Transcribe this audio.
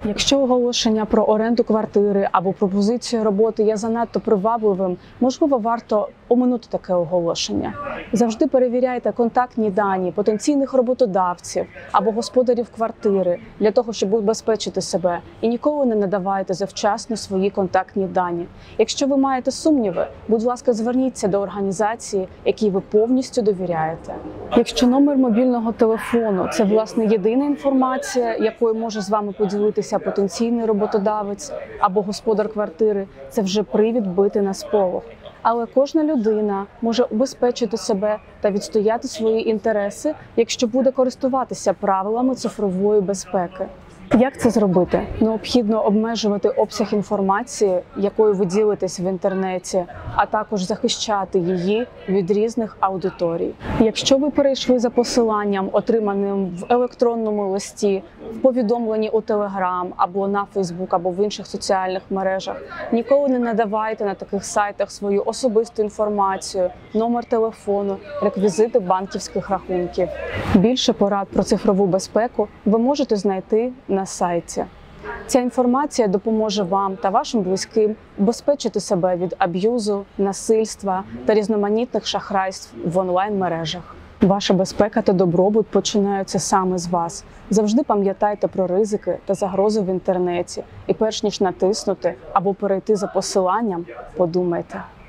Якщо оголошення про оренду квартири або пропозиція роботи є занадто привабливим, можливо, варто оминути таке оголошення. Завжди перевіряйте контактні дані потенційних роботодавців або господарів квартири для того, щоб убезпечити себе, і ніколи не надавайте завчасно свої контактні дані. Якщо ви маєте сумніви, будь ласка, зверніться до організації, якій ви повністю довіряєте. Якщо номер мобільного телефону – це, власне, єдина інформація, якою може з вами поділитися потенційний роботодавець або господар квартири, це вже привід бити на сполох. Але кожна людина може убезпечити себе та відстояти свої інтереси, якщо буде користуватися правилами цифрової безпеки. Як це зробити? Необхідно обмежувати обсяг інформації, якою ви ділитесь в інтернеті, а також захищати її від різних аудиторій. Якщо ви перейшли за посиланням, отриманим в електронному листі, в повідомленні у Telegram або на Facebook, або в інших соціальних мережах, ніколи не надавайте на таких сайтах свою особисту інформацію, номер телефону, реквізити банківських рахунків. Більше порад про цифрову безпеку ви можете знайти на сайті. Ця інформація допоможе вам та вашим близьким убезпечити себе від аб'юзу, насильства та різноманітних шахрайств в онлайн-мережах. Ваша безпека та добробут починаються саме з вас. Завжди пам'ятайте про ризики та загрози в інтернеті. І перш ніж натиснути або перейти за посиланням, подумайте.